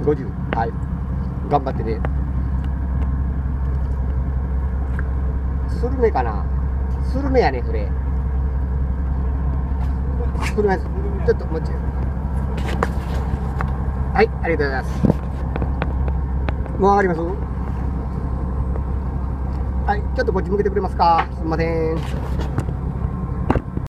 50。はい。頑張ってね。スルメかな。スルメやね、それ。スルメ、ちょっと待って。はい、ありがとうございます。もう上がります。はい、ちょっとこっち向けてくれますか。すみません。